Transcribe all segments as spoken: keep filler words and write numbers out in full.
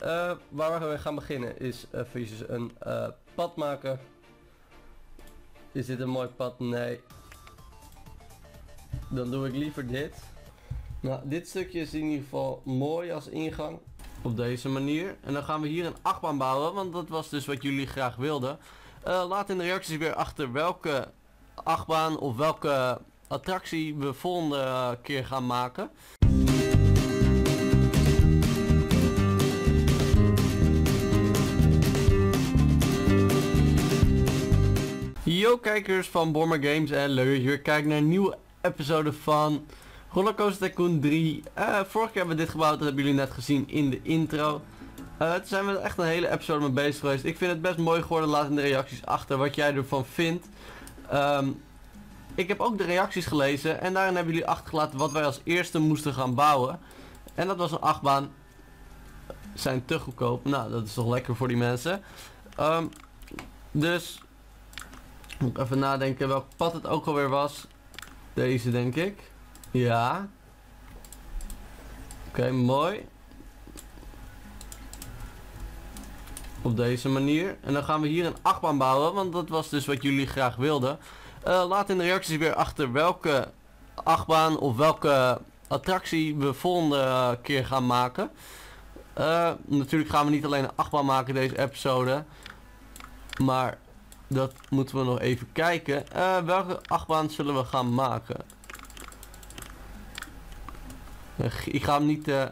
uh, waar we gaan beginnen is even een uh, pad maken. Is dit een mooi pad? Nee. Dan doe ik liever dit. Nou, dit stukje is in ieder geval mooi als ingang. Op deze manier. En dan gaan we hier een achtbaan bouwen, want dat was dus wat jullie graag wilden. Uh, laat in de reacties weer achter welke achtbaan of welke attractie we volgende uh, keer gaan maken. Yo kijkers van Bomber Games en leuk dat je weer kijkt naar een nieuwe episode van Rollercoaster Tycoon drie. Uh, vorige keer hebben we dit gebouwd, dat hebben jullie net gezien in de intro. Uh, toen zijn we echt een hele episode mee bezig geweest. Ik vind het best mooi geworden, laat in de reacties achter wat jij ervan vindt. Um, ik heb ook de reacties gelezen en daarin hebben jullie achtergelaten wat wij als eerste moesten gaan bouwen. En dat was een achtbaan. Zijn te goedkoop, nou dat is toch lekker voor die mensen. Um, dus... Moet ik even nadenken welk pad het ook alweer was. Deze denk ik. Ja. Oké, okay, mooi. Op deze manier. En dan gaan we hier een achtbaan bouwen, want dat was dus wat jullie graag wilden. Uh, laat in de reacties weer achter welke achtbaan of welke attractie we volgende keer gaan maken. Uh, natuurlijk gaan we niet alleen een achtbaan maken deze episode. Maar... dat moeten we nog even kijken. Uh, welke achtbaan zullen we gaan maken? Ik ga hem niet... Uh...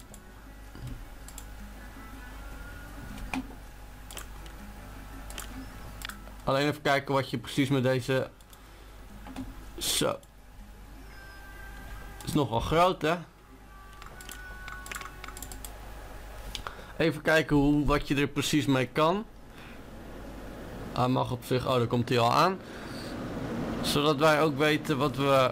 Alleen even kijken wat je precies met deze... Zo. Is nogal groot, hè? Even kijken hoe, wat je er precies mee kan. Hij mag op zich, oh daar komt hij al aan. Zodat wij ook weten wat we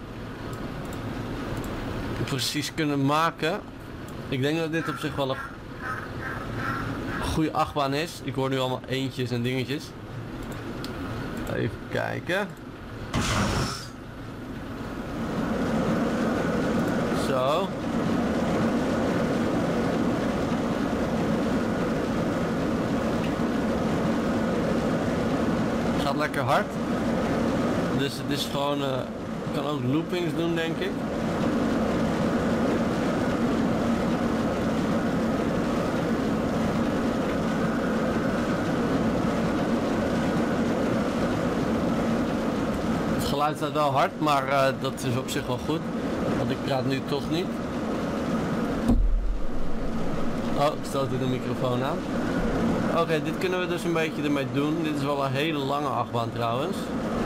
precies kunnen maken. Ik denk dat dit op zich wel een goede achtbaan is. Ik hoor nu allemaal eentjes en dingetjes. Even kijken. Zo. Gaat lekker hard. Dus het is gewoon, uh, je kan ook loopings doen denk ik. Het geluid staat wel hard, maar uh, dat is op zich wel goed. Want ik praat nu toch niet. Oh, ik stoot de microfoon aan. Oké, okay, dit kunnen we dus een beetje ermee doen. Dit is wel een hele lange achtbaan trouwens.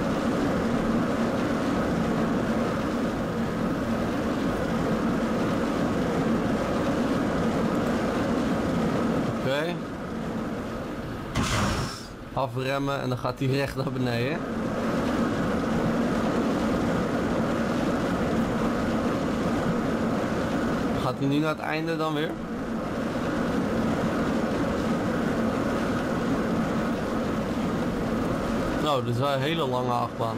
Oké. Okay. Afremmen en dan gaat hij recht naar beneden. Gaat hij nu naar het einde dan weer? Nou, dit is wel een hele lange achtbaan.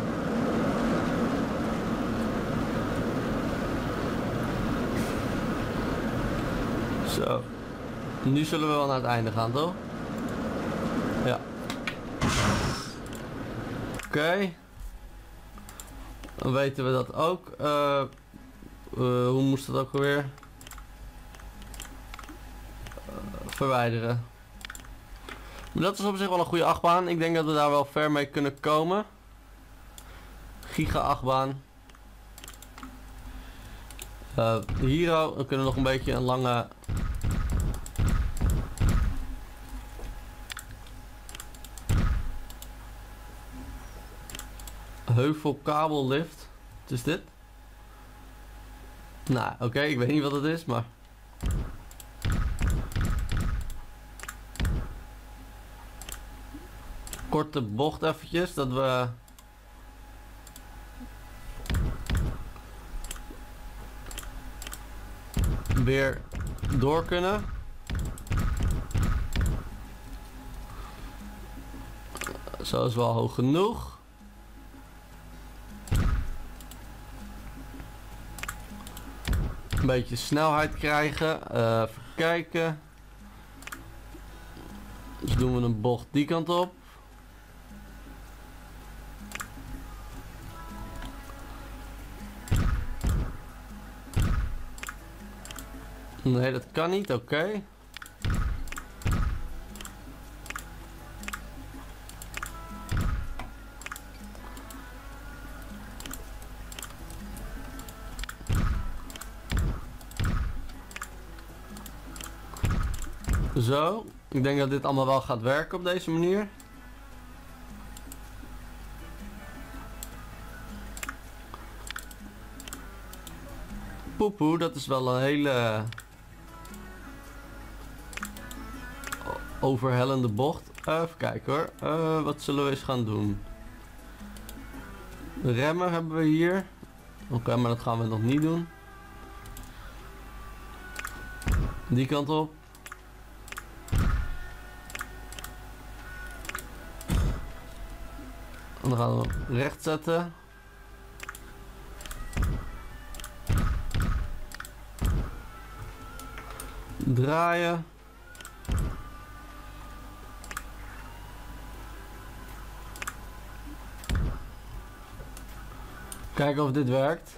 Zo. Nu zullen we wel naar het einde gaan, toch? Ja. Oké. Okay. Dan weten we dat ook. Uh, uh, hoe moest dat ook alweer? Uh, verwijderen. Maar dat is op zich wel een goede achtbaan. Ik denk dat we daar wel ver mee kunnen komen. Giga achtbaan. Uh, hier ook. Dan kunnen we nog een beetje een lange... heuvelkabellift. Wat is dit? Nou, oké. Okay, ik weet niet wat het is, maar... korte bocht eventjes, dat we weer door kunnen. Zo is wel hoog genoeg. Een beetje snelheid krijgen. Uh, even kijken. Dus doen we een bocht die kant op. Nee, dat kan niet, oké. Okay. Zo, ik denk dat dit allemaal wel gaat werken op deze manier. Poepoe, dat is wel een hele overhellende bocht. Uh, even kijken hoor. Uh, wat zullen we eens gaan doen? Remmen hebben we hier. Oké, okay, maar dat gaan we nog niet doen. Die kant op. En dan gaan we recht zetten. Draaien. Kijken of dit werkt.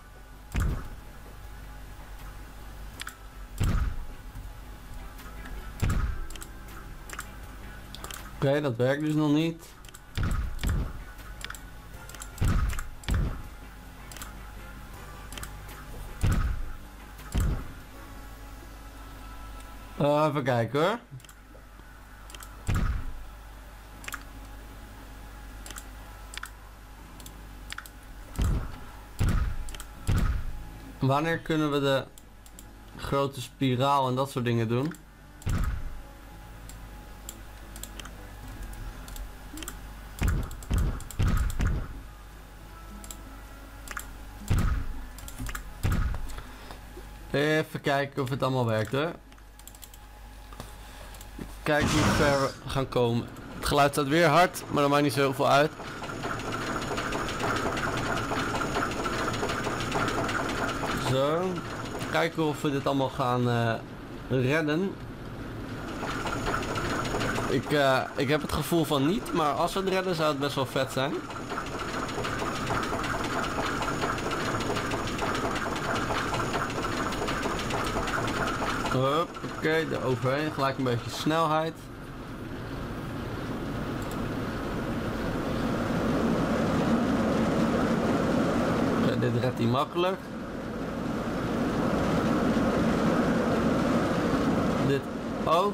Oké, okay, dat werkt dus nog niet. Uh, even kijken hoor. Wanneer kunnen we de grote spiraal en dat soort dingen doen? Even kijken of het allemaal werkt hè. Kijk hoe ver we gaan komen. Het geluid staat weer hard, maar dat maakt niet zoveel uit. Zo. Kijken of we dit allemaal gaan uh, redden. Ik, uh, ik heb het gevoel van niet, maar als we het redden zou het best wel vet zijn. Oké, okay, er overheen. Gelijk een beetje snelheid. Okay, dit redt hij makkelijk. Dit ook.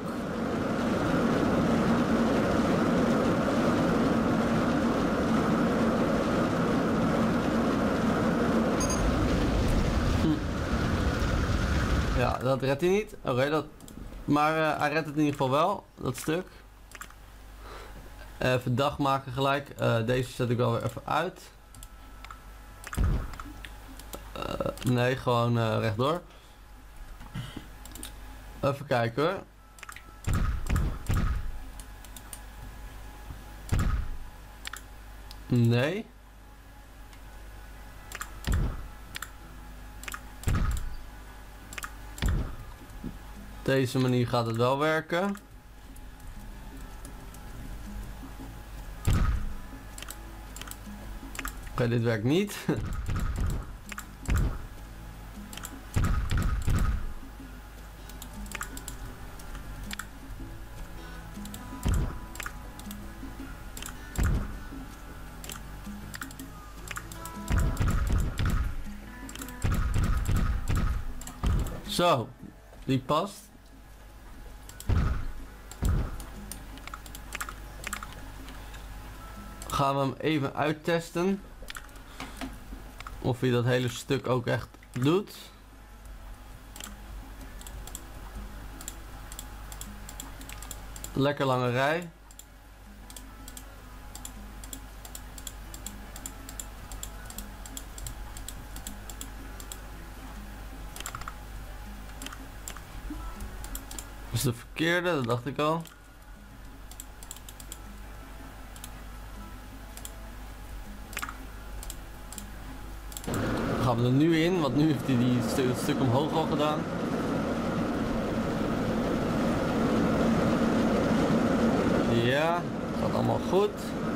Ja, dat redt hij niet. Oké, okay, dat. Maar uh, hij redt het in ieder geval wel, dat stuk. Even dag maken gelijk. Uh, deze zet ik wel weer even uit. Uh, nee, gewoon uh, rechtdoor. Even kijken hoor. Nee. Deze manier gaat het wel werken. Oké, okay, dit werkt niet. Zo, die past. Gaan we hem even uittesten. Of hij dat hele stuk ook echt doet. Lekker lange rij. Dat is de verkeerde, dat dacht ik al. Gaan we er nu in, want nu heeft hij die stu het stuk omhoog al gedaan. allemaal goed.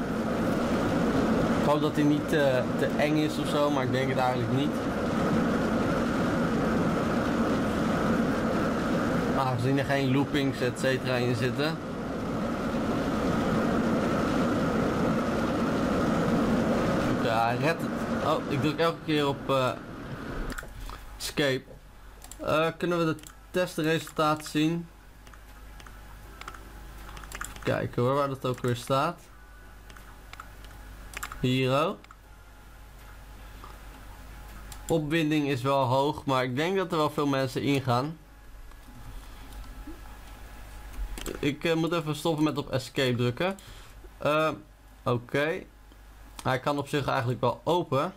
Ik hoop dat hij niet uh, te eng is of zo, maar ik denk het eigenlijk niet. Aangezien er geen loopings et cetera in zitten. Ja, hij redt het. Oh, ik druk elke keer op uh, escape. Uh, kunnen we de testresultaat zien? Kijken hoor, waar dat ook weer staat. Hier ook. Opwinding is wel hoog, maar ik denk dat er wel veel mensen ingaan. Ik uh, moet even stoppen met op escape drukken. Uh, Oké. Okay. Hij kan op zich eigenlijk wel open.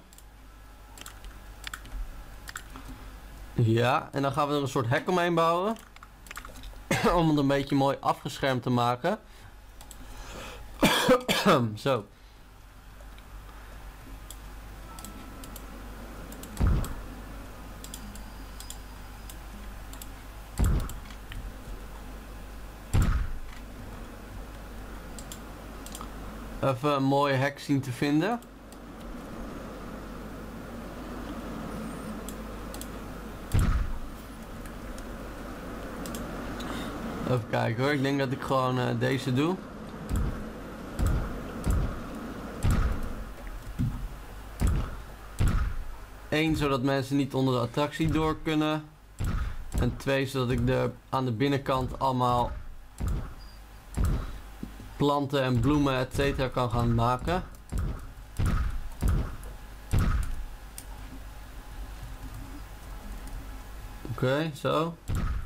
Ja, en dan gaan we er een soort hek omheen bouwen. Om het een beetje mooi afgeschermd te maken. Zo. Even een mooie hek zien te vinden. Even kijken hoor, ik denk dat ik gewoon uh, deze doe. Eén, zodat mensen niet onder de attractie door kunnen. En twee, zodat ik de, aan de binnenkant allemaal planten en bloemen et cetera kan gaan maken. Oké, okay, zo.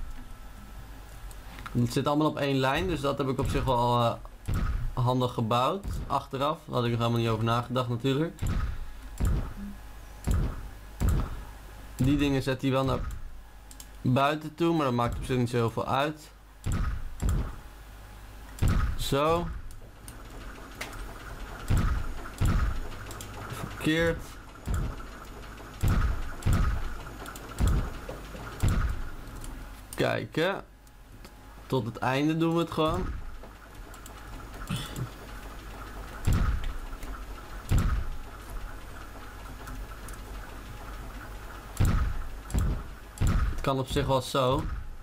Het zit allemaal op één lijn, dus dat heb ik op zich wel uh, handig gebouwd. Achteraf, daar had ik er helemaal niet over nagedacht natuurlijk. Die dingen zet hij wel naar buiten toe, maar dat maakt op zich niet zo heel veel uit. Zo. Verkeerd. Kijken. Tot het einde doen we het gewoon. Het kan op zich wel zo.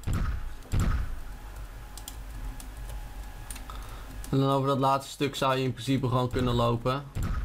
En dan over dat laatste stuk zou je in principe gewoon kunnen lopen.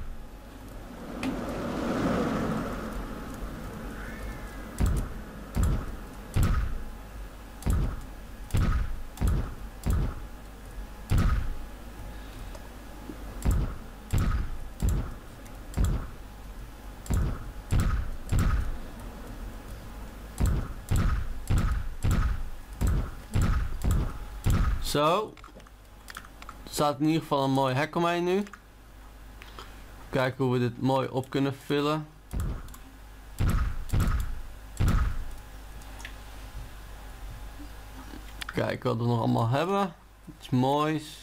Zo. Er staat in ieder geval een mooi hek omheen nu. Kijken hoe we dit mooi op kunnen vullen. Kijken wat we nog allemaal hebben. Iets moois.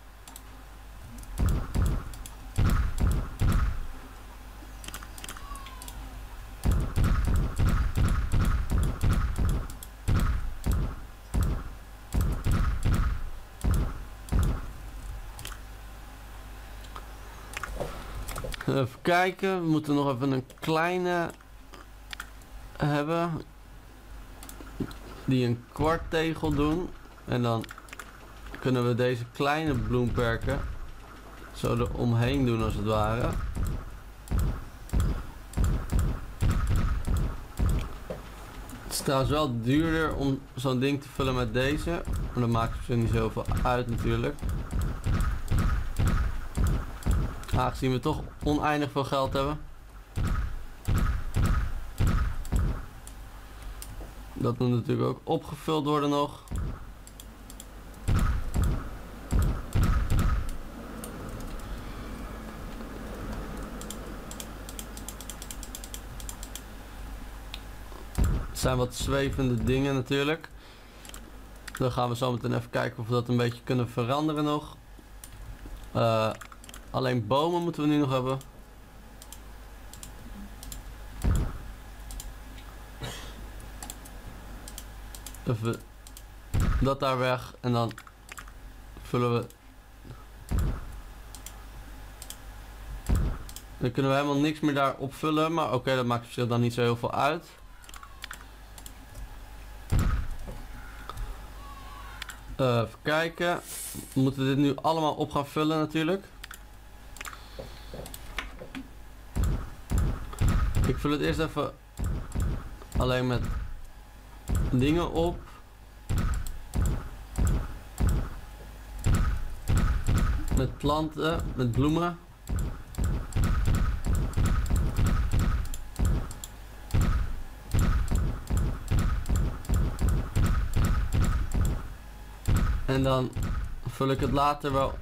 Even kijken, we moeten nog even een kleine hebben. Die een kwarttegel doen. En dan kunnen we deze kleine bloemperken zo er omheen doen als het ware. Het is trouwens wel duurder om zo'n ding te vullen met deze. Maar dat maakt er niet zoveel uit natuurlijk. Aangezien we toch oneindig veel geld hebben. Dat moet natuurlijk ook opgevuld worden nog. Het zijn wat zwevende dingen natuurlijk. Dan gaan we zo meteen even kijken of we dat een beetje kunnen veranderen nog. Uh, alleen bomen moeten we nu nog hebben. Even dat daar weg en dan vullen we Dan kunnen we helemaal niks meer daar opvullen. Maar oké, okay, dat maakt op zich dan niet zo heel veel uit. Uh, even kijken. We moeten dit nu allemaal op gaan vullen natuurlijk. Ik vul het eerst even alleen met dingen op. Met planten, met bloemen. En dan vul ik het later wel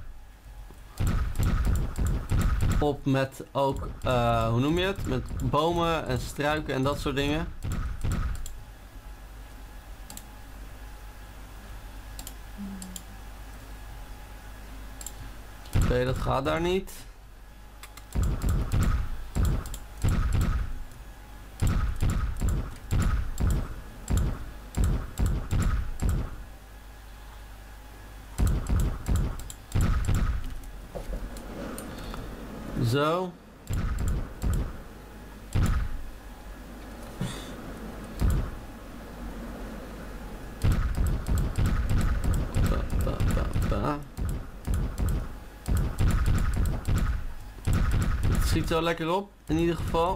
op met ook, uh, hoe noem je het? Met bomen en struiken en dat soort dingen. Oké, okay, dat gaat daar niet. Zo. Pa, pa, pa, pa. Het schiet zo lekker op, in ieder geval.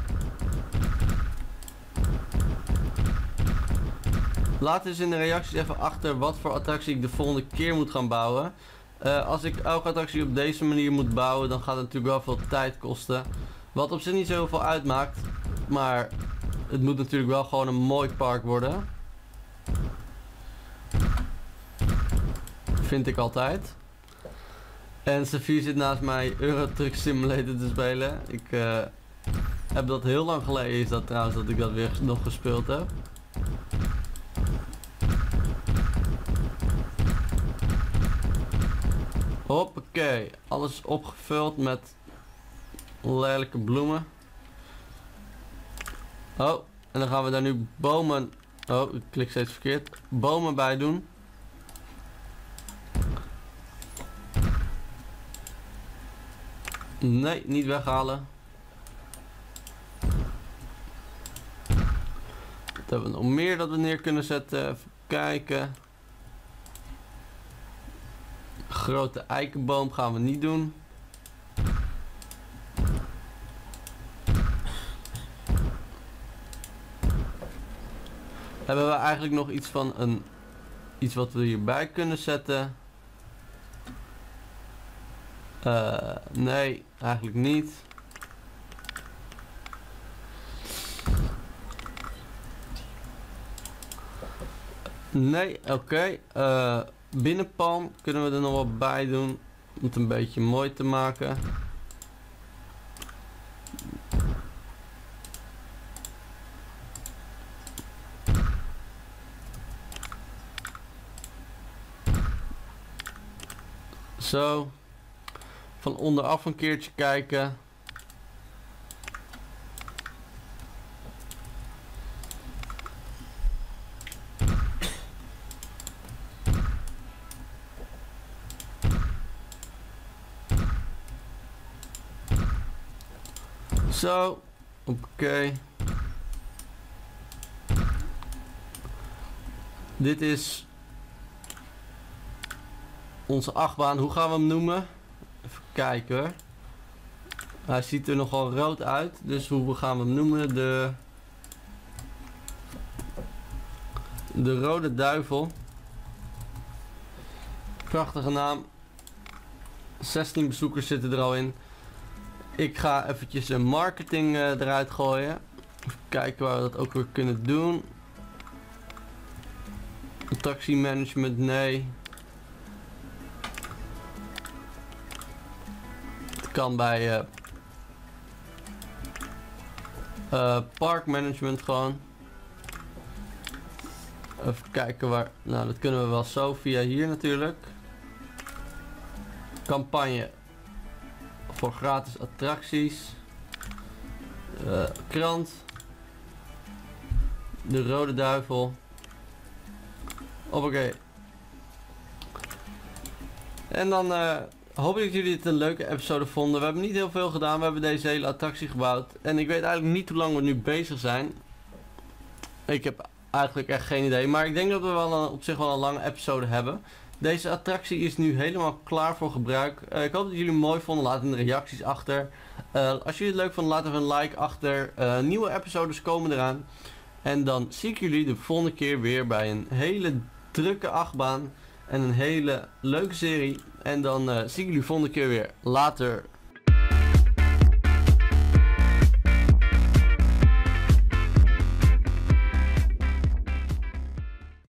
Laat dus in de reacties even achter wat voor attractie ik de volgende keer moet gaan bouwen. Uh, als ik elke attractie op deze manier moet bouwen, dan gaat het natuurlijk wel veel tijd kosten. Wat op zich niet zo heel veel uitmaakt. Maar het moet natuurlijk wel gewoon een mooi park worden. Vind ik altijd. En Safir zit naast mij Euro Truck Simulator te spelen. Ik uh, heb dat heel lang geleden, is dat trouwens, dat ik dat weer nog gespeeld heb. Hoppakee, alles is opgevuld met lelijke bloemen. Oh, en dan gaan we daar nu bomen... Oh, ik klik steeds verkeerd. Bomen bij doen. Nee, niet weghalen. Wat hebben we nog meer dat we neer kunnen zetten? Even kijken. Grote eikenboom gaan we niet doen. Hebben we eigenlijk nog iets van een iets wat we hierbij kunnen zetten? Uh, nee, eigenlijk niet. Nee, oké. Okay. Uh, binnenpalm kunnen we er nog wat bij doen. Om het een beetje mooi te maken. Zo. Van onderaf een keertje kijken. Zo. Oké. Okay. Dit is onze achtbaan. Hoe gaan we hem noemen? Even kijken hoor. Hij ziet er nogal rood uit. Dus hoe gaan we hem noemen? De... De Rode Duivel. Prachtige naam. zestien bezoekers zitten er al in. Ik ga eventjes een marketing uh, eruit gooien. Even kijken waar we dat ook weer kunnen doen. Attractiemanagement, nee. Het kan bij uh, uh, parkmanagement gewoon. Even kijken waar. Nou, dat kunnen we wel zo via hier natuurlijk. Campagne voor gratis attracties. Uh, krant. De Rode Duivel. Oké. En dan uh, hoop ik dat jullie dit een leuke episode vonden. We hebben niet heel veel gedaan, we hebben deze hele attractie gebouwd. En ik weet eigenlijk niet hoe lang we nu bezig zijn. Ik heb eigenlijk echt geen idee, maar ik denk dat we wel een, op zich wel een lange episode hebben. Deze attractie is nu helemaal klaar voor gebruik. Uh, ik hoop dat jullie het mooi vonden, laat in de reacties achter. Uh, als jullie het leuk vonden, laat even een like achter. Uh, nieuwe episodes komen eraan. En dan zie ik jullie de volgende keer weer bij een hele drukke achtbaan. En een hele leuke serie. En dan uh, zie ik jullie volgende keer weer. Later.